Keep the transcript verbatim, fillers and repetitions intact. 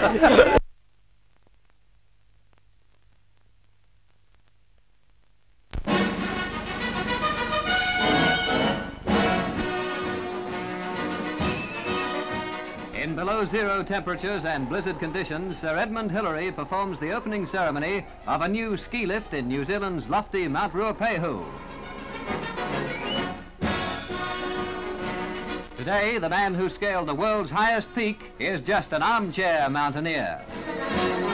In below zero temperatures and blizzard conditions, Sir Edmund Hillary performs the opening ceremony of a new ski lift in New Zealand's lofty Mount Ruapehu. Today, the man who scaled the world's highest peak is just an armchair mountaineer.